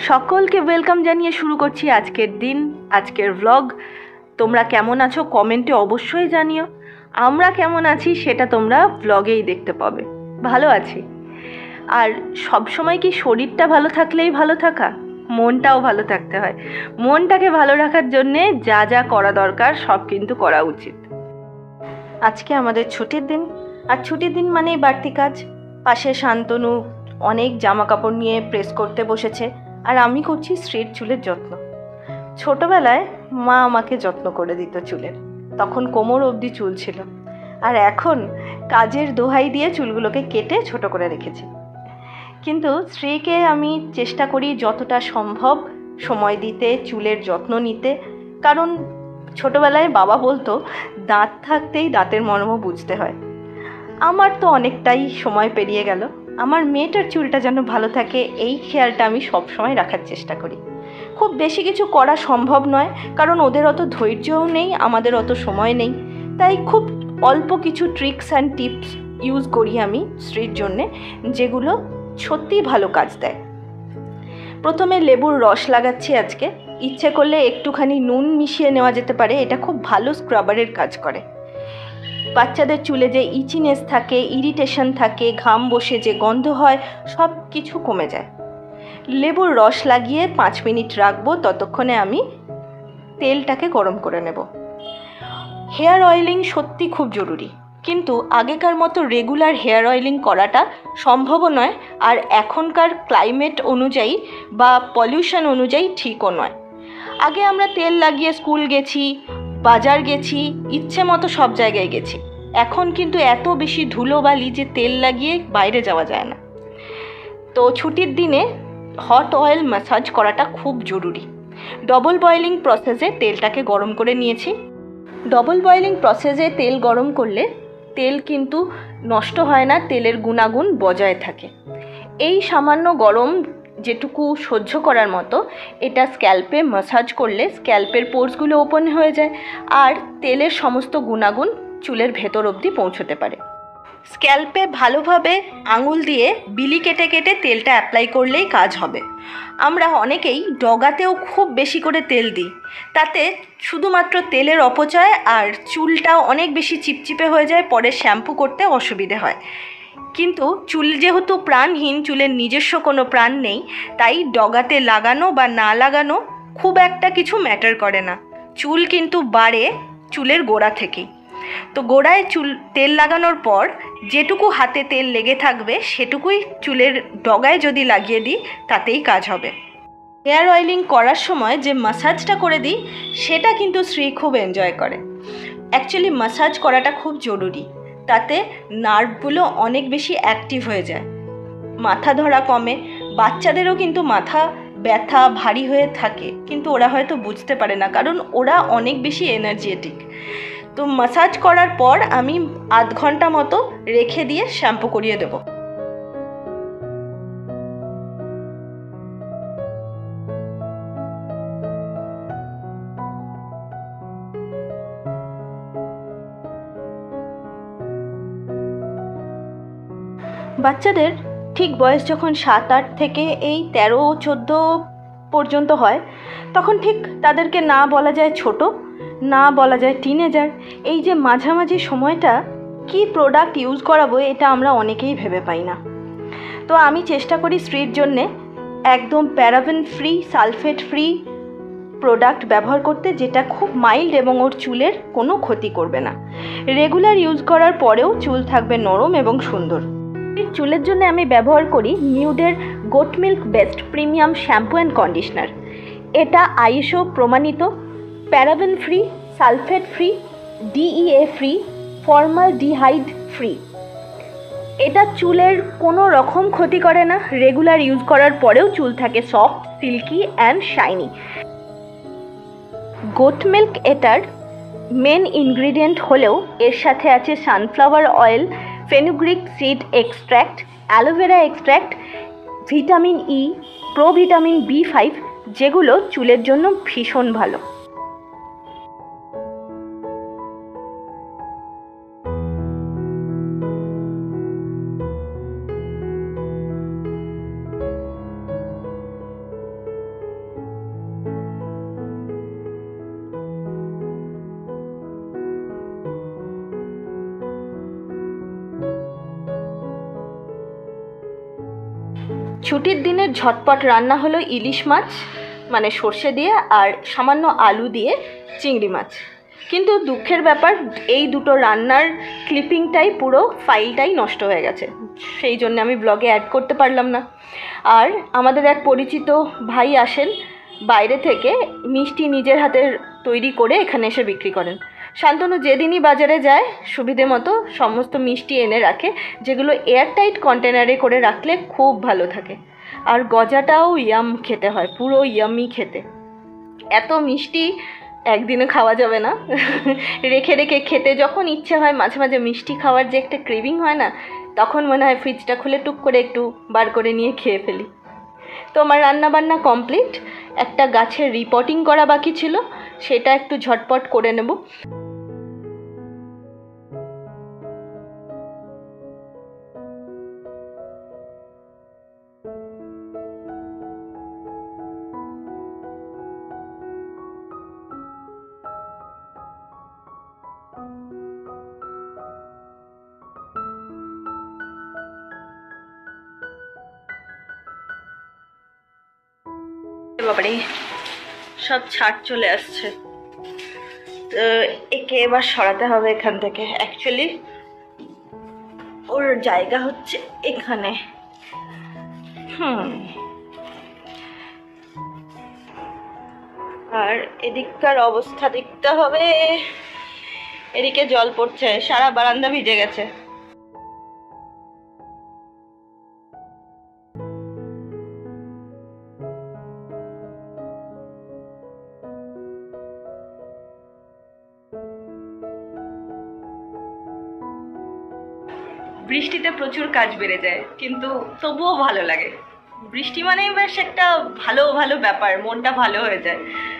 সকলকে ওয়েলকাম জানিয়ে শুরু করছি আজকের দিন, আজকের ব্লগ। তোমরা কেমন আছো কমেন্টে অবশ্যই জানিও। আমরা কেমন আছি সেটা তোমরা ব্লগেই দেখতে পাবে। ভালো আছি। আর সব সময় কি শরীরটা ভালো থাকলেই ভালো থাকা? মনটাও ভালো থাকতে হয়। মনটাকে ভালো রাখার জন্যে যা যা করা দরকার সব কিন্তু করা উচিত। আজকে আমাদের ছুটির দিন, আর ছুটির দিন মানেই বাড়তি কাজ। পাশে শান্তনু অনেক জামা কাপড় নিয়ে প্রেস করতে বসেছে, আর আমি করছি স্ট্রেট চুলের যত্ন। ছোটবেলায় মা আমাকে যত্ন করে দিত চুলের, তখন কোমর অবধি চুল ছিল, আর এখন কাজের দোহাই দিয়ে চুলগুলোকে কেটে ছোট করে রেখেছি। কিন্তু স্ত্রীকে আমি চেষ্টা করি যতটা সম্ভব সময় দিতে, চুলের যত্ন নিতে। কারণ ছোটবেলায় বাবা বলতো দাঁত থাকতেই দাঁতের মর্ম বুঝতে হয়। আমার তো অনেকটাই সময় পেরিয়ে গেল, আমার মেয়েটার চুলটা যেন ভালো থাকে এই খেয়ালটা আমি সব সময় রাখার চেষ্টা করি। খুব বেশি কিছু করা সম্ভব নয়, কারণ ওদের অত ধৈর্যও নেই, আমাদের অত সময় নেই। তাই খুব অল্প কিছু ট্রিক্স অ্যান্ড টিপস ইউজ করি আমি স্ত্রীর জন্যে, যেগুলো সত্যিই ভালো কাজ দেয়। প্রথমে লেবুর রস লাগাচ্ছি আজকে। ইচ্ছে করলে একটুখানি নুন মিশিয়ে নেওয়া যেতে পারে, এটা খুব ভালো স্ক্রাবারের কাজ করে। বাচ্চাদের চুলে যে ইচিনেস থাকে, ইরিটেশন থাকে, ঘাম বসে যে গন্ধ হয়, সব কিছু কমে যায়। লেবুর রস লাগিয়ে 5 মিনিট রাখবো, ততক্ষণে আমি তেলটাকে গরম করে নেব। হেয়ার অয়েলিং সত্যি খুব জরুরি, কিন্তু আগেকার মতো রেগুলার হেয়ার অয়েলিং করাটা সম্ভবও নয়, আর এখনকার ক্লাইমেট অনুযায়ী বা পলিউশন অনুযায়ী ঠিকও নয়। আগে আমরা তেল লাগিয়ে স্কুল গেছি, বাজার গেছি, ইচ্ছে মতো সব জায়গায় গেছি। এখন কিন্তু এত বেশি ধুলোবালি যে তেল লাগিয়ে বাইরে যাওয়া যায় না। তো ছুটির দিনে হট অয়েল ম্যাসাজ করাটা খুব জরুরি। ডবল বয়েলিং প্রসেসে তেলটাকে গরম করে নিয়েছি। ডবল বয়েলিং প্রসেসে তেল গরম করলে তেল কিন্তু নষ্ট হয় না, তেলের গুণাগুণ বজায় থাকে। এই সামান্য গরম যেটুকু সহ্য করার মতো, এটা স্ক্যাল্পে ম্যাসাজ করলে স্ক্যাল্পের পোর্সগুলো ওপেন হয়ে যায়, আর তেলের সমস্ত গুণাগুণ চুলের ভেতর অবধি পৌঁছতে পারে। স্ক্যাল্পে ভালোভাবে আঙুল দিয়ে বিলি কেটে কেটে তেলটা অ্যাপ্লাই করলেই কাজ হবে। আমরা অনেকেই ডগাতেও খুব বেশি করে তেল দিই, তাতে শুধুমাত্র তেলের অপচয়, আর চুলটাও অনেক বেশি চিপচিপে হয়ে যায়, পরে শ্যাম্পু করতে অসুবিধে হয়। কিন্তু চুল যেহেতু প্রাণহীন, চুলের নিজস্ব কোনো প্রাণ নেই, তাই ডগাতে লাগানো বা না লাগানো খুব একটা কিছু ম্যাটার করে না। চুল কিন্তু বাড়ে চুলের গোড়া থেকেই। তো গোড়ায় তেল লাগানোর পর যেটুকু হাতে তেল লেগে থাকবে সেটুকুই চুলের ডগায় যদি লাগিয়ে দিই, তাতেই কাজ হবে। হেয়ার অয়েলিং করার সময় যে ম্যাসাজটা করে দিই, সেটা কিন্তু স্ত্রী খুব এনজয় করে। অ্যাকচুয়ালি ম্যাসাজ করাটা খুব জরুরি, তাতে নার্ভগুলো অনেক বেশি অ্যাক্টিভ হয়ে যায়, মাথা ধরা কমে। বাচ্চাদেরও কিন্তু মাথা ব্যথা ভারী হয়ে থাকে, কিন্তু ওরা হয়তো বুঝতে পারে না, কারণ ওরা অনেক বেশি এনার্জেটিক। তো ম্যাসাজ করার পর আমি আধ ঘন্টা মতো রেখে দিয়ে শ্যাম্পু করিয়ে দেব। বাচ্চাদের ঠিক বয়স যখন 7-8 থেকে এই 13-14 পর্যন্ত হয়, তখন ঠিক তাদেরকে না বলা যায় ছোট, না বলা যায় টিনেজার। এই যে মাঝামাঝি সময়টা কি প্রোডাক্ট ইউজ করাবো, এটা আমরা অনেকেই ভেবে পাই না। তো আমি চেষ্টা করি স্ত্রীর জন্যে একদম paraben free, sulphate free product ব্যবহার করতে, যেটা খুব মাইল্ড এবং ওর চুলের কোনো ক্ষতি করবে না। রেগুলার ইউজ করার পরেও চুল থাকবে নরম এবং সুন্দর। চুলের জন্য আমি ব্যবহার করি নিউডের goat milk best premium shampoo and conditioner. এটা আইএসও প্রমাণিত, paraben free, sulphate free, DEA free, formaldehyde free. এটা চুলের কোনো রকম ক্ষতি করে না। রেগুলার ইউজ করার পরেও চুল থাকে soft, silky and shiny. Goat milk এটার মেন ইনগ্রিডিয়েন্ট হলেও এর সাথে আছে sunflower oil, fenugreek seed extract, aloe vera extract, vitamin E, provitamin B5, যেগুলো চুলের জন্য ভীষণ ভালো। ছুটির দিনের ঝটপট রান্না হলো ইলিশ মাছ, মানে সর্ষে দিয়ে, আর সামান্য আলু দিয়ে চিংড়ি মাছ। কিন্তু দুঃখের ব্যাপার, এই দুটো রান্নার ক্লিপিংটাই পুরো ফাইলটাই নষ্ট হয়ে গেছে, সেই জন্য আমি ব্লগে অ্যাড করতে পারলাম না। আর আমাদের এক পরিচিত ভাই আসেন বাইরে থেকে, মিষ্টি নিজের হাতের তৈরি করে এখানে এসে বিক্রি করেন। শান্তনু যেদিনই বাজারে যায় সুবিধে মতো সমস্ত মিষ্টি এনে রাখে, যেগুলো এয়ারটাইট কন্টেনারে করে রাখলে খুব ভালো থাকে। আর গজাটাও ইয়াম খেতে হয়, পুরো ইয়ামি খেতে। এত মিষ্টি একদিনে খাওয়া যাবে না, রেখে রেখে খেতে যখন ইচ্ছে হয়, মাঝে মাঝে মিষ্টি খাওয়ার যে একটা ক্রেভিং হয় না, তখন মনে হয় ফ্রিজটা খুলে টুক করে একটু বার করে নিয়ে খেয়ে ফেলি। তো আমার রান্নাবান্না কমপ্লিট, একটা গাছের রিপোর্টিং করা বাকি ছিল, সেটা একটু ঝটপট করে নেব। বাবারে, সব ছাড় চলে আসছে, তো একে এবার সরাতে হবে এখান থেকে। অ্যাকচুয়ালি ওর জায়গা হচ্ছে এখানে। আর এদিককার অবস্থা দেখতে হবে। এদিকে জল পড়ছে, সারা বারান্দা ভিজে গেছে। বৃষ্টিতে প্রচুর কাজ বেড়ে যায়, কিন্তু তবুও ভালো লাগে। বৃষ্টি মানেই বেশ একটা ভালো ভালো ব্যাপার, মনটা ভালো হয়ে যায়।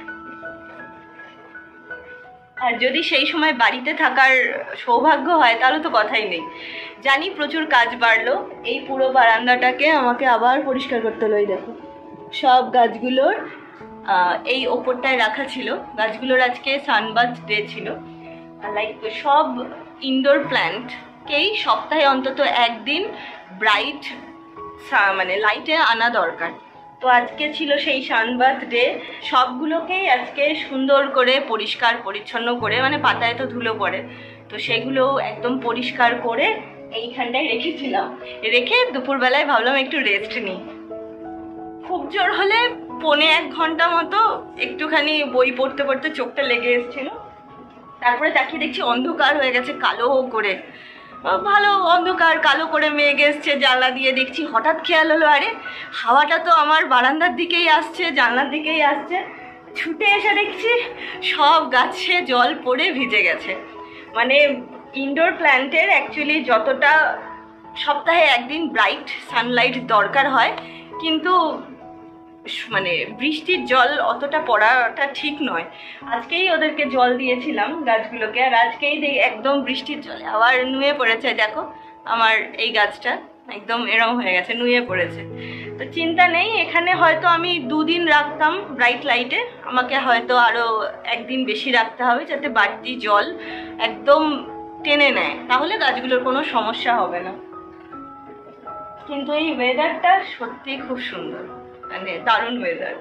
আর যদি সেই সময় বাড়িতে থাকার সৌভাগ্য হয় তাহলে তো কথাই নেই। জানি প্রচুর কাজ বাড়লো, এই পুরো বারান্দাটাকে আমাকে আবার পরিষ্কার করতে হলো। এই দেখো, সব গাছগুলোর এই ওপরটায় রাখা ছিল, গাছগুলোর আজকে সানবাথ ডে ছিল। লাইক সব ইনডোর প্ল্যান্টকেই সপ্তাহে অন্তত একদিন ব্রাইট মানে লাইটে আনা দরকার। তো আজকে ছিল সেই সানবাথ ডে, সবগুলোকেই আজকে সুন্দর করে পরিষ্কার পরিচ্ছন্ন করে, মানে পাতায় তো ধুলো পড়ে, তো সেগুলো একদম পরিষ্কার করে এইখানটায় রেখেছিলাম। রেখে দুপুরবেলায় ভাবলাম একটু রেস্ট নিই। খুব জোর হলে 1.25 ঘন্টা মতো একটুখানি বই পড়তে পড়তে চোখটা লেগে এসেছিল। তারপরে তাকিয়ে দেখছি অন্ধকার হয়ে গেছে কালো করে, ভালো অন্ধকার কালো করে মেঘ এসছে। জানলা দিয়ে দেখছি, হঠাৎ খেয়াল হলো আরে হাওয়াটা তো আমার বারান্দার দিকেই আসছে, জানলার দিকেই আসছে। ছুটে এসে দেখছি সব গাছে জল পড়ে ভিজে গেছে। মানে ইনডোর প্ল্যান্টের অ্যাকচুয়ালি যতটা সপ্তাহে একদিন ব্রাইট সানলাইট দরকার হয়, কিন্তু মানে বৃষ্টির জল অতটা পড়াটা ঠিক নয়। আজকেই ওদেরকে জল দিয়েছিলাম গাছগুলোকে, আর আজকেই একদম বৃষ্টির জলে আবার নুয়ে পড়েছে। দেখো আমার এই গাছটা একদম এরম হয়ে গেছে, নুয়ে পড়েছে। তো চিন্তা নেই, এখানে হয়তো আমি 2 দিন রাখতাম ব্রাইট লাইটে, আমাকে হয়তো আরও 1 দিন বেশি রাখতে হবে, যাতে বাড়তি জল একদম টেনে নেয়, তাহলে গাছগুলোর কোনো সমস্যা হবে না। কিন্তু এই ওয়েদারটা সত্যিই খুব সুন্দর, মানে দারুণ ওয়েদার।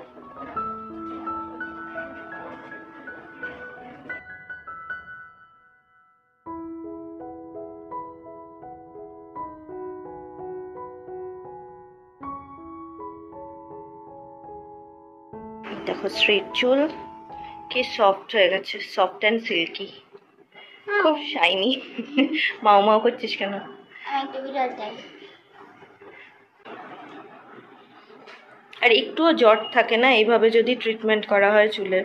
দেখো স্ট্রেট চুল কি সফট হয়ে গেছে, সফট অ্যান্ড সিল্কি, খুব শাইনি। মাও মাও করছিস কেন? আর একটুও জট থাকে না এইভাবে যদি ট্রিটমেন্ট করা হয় চুলের,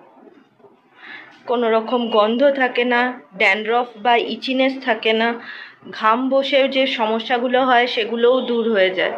কোনো রকম গন্ধ থাকে না, ড্যান্ড্রফ বা ইচিনেস থাকে না, ঘাম বসে যে সমস্যাগুলো হয় সেগুলোও দূর হয়ে যায়।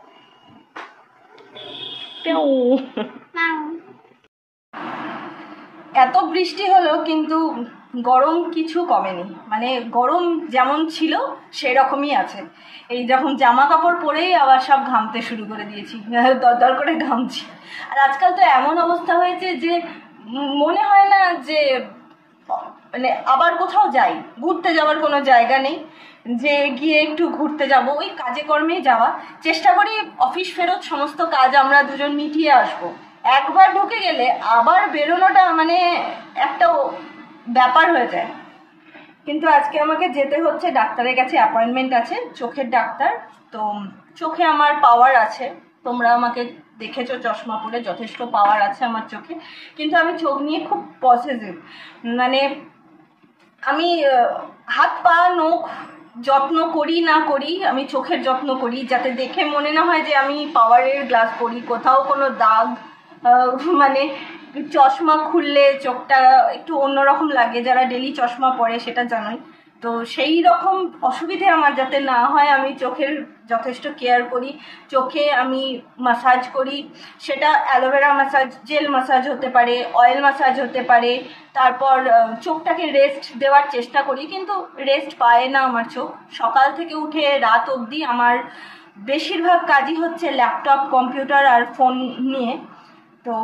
এত বৃষ্টি হলো কিন্তু গরম কিছু কমেনি, মানে গরম যেমন ছিল সেরকমই আছে। এই যখন জামা কাপড় পরেই আবার সব ঘামতে শুরু করে দিয়েছি, দরদর করে ঘামছি। আর আজকাল তো এমন অবস্থা হয়েছে যে মনে হয় না যে মানে আবার কোথাও যাই, ঘুরতে যাওয়ার কোনো জায়গা নেই। যে গিয়ে একটু ঘুরতে যাব, ওই কাজে কর্মেই যাওয়া। চেষ্টা করি অফিস ফেরত সমস্ত কাজ আমরা দুজন মিটিয়ে আসবো। একবার ঢুকে গেলে আবার বেরোনোটা মানে একটা ব্যাপার হয়ে যায়। কিন্তু আজকে আমাকে যেতে হচ্ছে, ডাক্তারের কাছে অ্যাপয়েন্টমেন্ট আছে, চোখের ডাক্তার। তো চোখে আমার পাওয়ার আছে, তোমরা আমাকে দেখেছো চশমা পরে, যথেষ্ট পাওয়ার আছে আমার চোখে। কিন্তু আমি চোখ নিয়ে খুব পজিটিভ, মানে আমি হাত পা নখ যত্ন করি না করি, আমি চোখের যত্ন করি, যাতে দেখে মনে না হয় যে আমি পাওয়ারের গ্লাস পরি, কোথাও কোনো দাগ, মানে চশমা খুললে চোখটা একটু অন্যরকম লাগে, যারা ডেলি চশমা পরে সেটা জানোই। তো সেই রকম অসুবিধে আমার যাতে না হয়, আমি চোখের যথেষ্ট কেয়ার করি। চোখে আমি মাসাজ করি, সেটা অ্যালোভেরা মাসাজ, জেল মাসাজ হতে পারে, অয়েল মাসাজ হতে পারে। তারপর চোখটাকে রেস্ট দেওয়ার চেষ্টা করি, কিন্তু রেস্ট পায় না আমার চোখ। সকাল থেকে উঠে রাত অবধি আমার বেশিরভাগ কাজই হচ্ছে ল্যাপটপ, কম্পিউটার আর ফোন নিয়ে। তো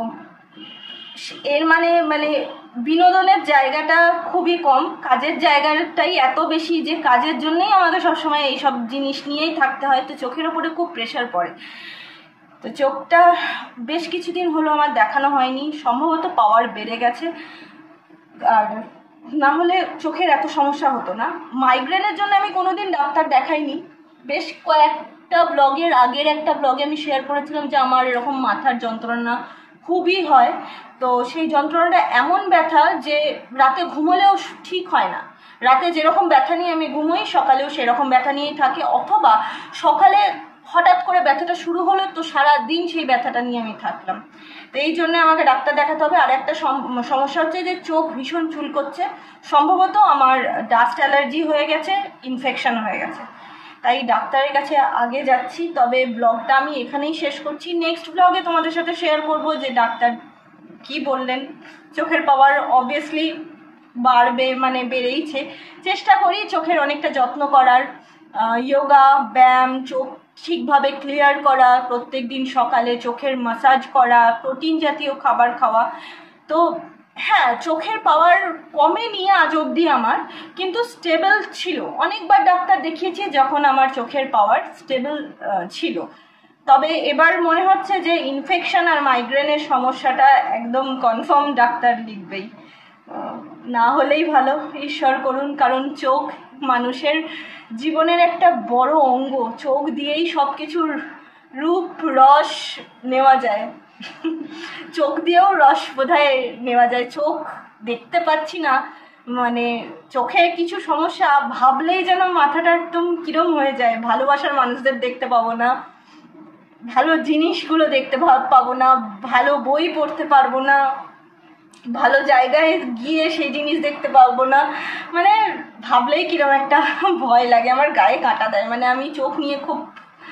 এর মানে বিনোদনের জায়গাটা খুবই কম, কাজের জায়গাটাই এত বেশি যে কাজের জন্যই আমাকে সবসময় এইসব জিনিস নিয়েই থাকতে হয়। তো চোখের ওপরে খুব প্রেশার পড়ে। তো চোখটা বেশ কিছুদিন হলো আমার দেখানো হয়নি, সম্ভবত পাওয়ার বেড়ে গেছে, আর না হলে চোখের এত সমস্যা হতো না। মাইগ্রেনের জন্য আমি কোনোদিন ডাক্তার দেখাইনি। বেশ কয়েকটা ব্লগের আগের একটা ব্লগে আমি শেয়ার করেছিলাম যে আমার এরকম মাথার যন্ত্রণা খুবই হয়। তো সেই যন্ত্রণাটা এমন ব্যথা যে রাতে ঘুমোলেও ঠিক হয় না। রাতে যেরকম ব্যথা নিয়ে আমি ঘুমোই, সকালেও সেরকম ব্যথা নিয়েই থাকে, অথবা সকালে হঠাৎ করে ব্যথাটা শুরু হলো তো সারাদিন সেই ব্যথাটা নিয়ে আমি থাকলাম। তো এই জন্য আমাকে ডাক্তার দেখাতে হবে। আর একটা সমস্যা হচ্ছে যে চোখ ভীষণ চুলকোচ্ছে, সম্ভবত আমার ডাস্ট অ্যালার্জি হয়ে গেছে, ইনফেকশন হয়ে গেছে, তাই ডাক্তারের কাছে আগে যাচ্ছি। তবে ব্লগটা আমি এখানেই শেষ করছি। নেক্সট ব্লগে তোমাদের সাথে শেয়ার করব যে ডাক্তার কি বললেন। চোখের পাওয়ার অবভিয়াসলি বাড়বে, মানে বেড়েইছে। চেষ্টা করি চোখের অনেকটা যত্ন করার, যোগা, ব্যায়াম, চোখ ঠিকভাবে ক্লিয়ার করা, প্রত্যেক দিন সকালে চোখের মাসাজ করা, প্রোটিন জাতীয় খাবার খাওয়া। তো হ্যাঁ, চোখের পাওয়ার কমেনি আজ অবধি আমার, কিন্তু স্টেবল ছিল। অনেকবার ডাক্তার দেখিয়েছি যখন আমার চোখের পাওয়ার স্টেবল ছিল। তবে এবার মনে হচ্ছে যে ইনফেকশন আর মাইগ্রেনের সমস্যাটা একদম কনফার্ম ডাক্তার লিখবেই, না হলেই ভালো, ঈশ্বর করুন। কারণ চোখ মানুষের জীবনের একটা বড় অঙ্গ, চোখ দিয়েই সব কিছুর রূপ রস নেওয়া যায়। চোখ দিয়েও রস বোধহয় নেওয়া যায়। চোখ দেখতে পাচ্ছি না, মানে চোখে কিছু সমস্যা ভাবলেই যেন মাথাটা একদম কিরম হয়ে যায়। ভালোবাসার মানুষদের দেখতে পাবো না, ভালো জিনিসগুলো দেখতে পাবো না, ভালো বই পড়তে পারবো না, ভালো জায়গায় গিয়ে সেই জিনিস দেখতে পাবো না। মানে ভাবলেই কিরম একটা ভয় লাগে, আমার গায়ে কাঁটা দেয়। মানে আমি চোখ নিয়ে খুব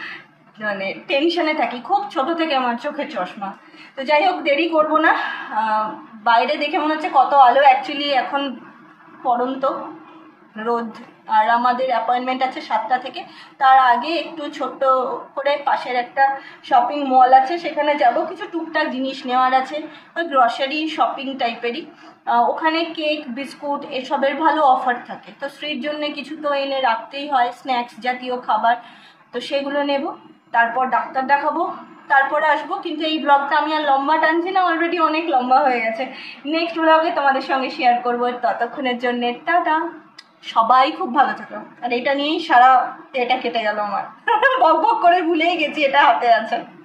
মানে টেনশনে থাকি, খুব ছোট থেকে আমার চোখের চশমা। তো যাই হোক, দেরি করবো না। বাইরে দেখে মনে হচ্ছে কত আলো, অ্যাকচুয়ালি এখন পড়ন্ত রোদ। আর আমাদের অ্যাপয়েন্টমেন্ট আছে 7টা থেকে। তার আগে একটু ছোট্ট করে পাশের একটা শপিং মল আছে, সেখানে যাব। কিছু টুকটাক জিনিস নেওয়ার আছে, ওই গ্রসারি শপিং টাইপেরই। ওখানে কেক, বিস্কুট এসবের ভালো অফার থাকে। তো স্ত্রীর জন্য কিছু তো এনে রাখতেই হয়, স্ন্যাক্স জাতীয় খাবার। তো সেগুলো নেব, তারপর ডাক্তার দেখাবো, তারপরে আসবো। কিন্তু এই ব্লগটা আমি আর লম্বা টানছি না, অলরেডি অনেক লম্বা হয়ে গেছে। নেক্সট ব্লগে তোমাদের সঙ্গে শেয়ার করবো। ততক্ষণের জন্য টাটা, সবাই খুব ভালো থাকো। আর এটা নিয়েই সারা এটা কেটে গেল আমার। বক বক করে ভুলেই গেছি এটা হাতে আছে।